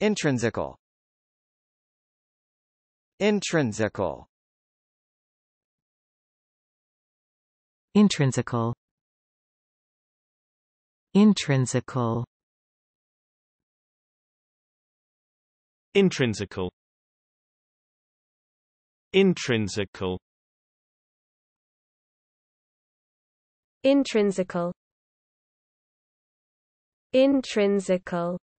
Intrinsical. Intrinsical. Intrinsical. Intrinsical. Intrinsical. Intrinsical. Intrinsical. Intrinsical.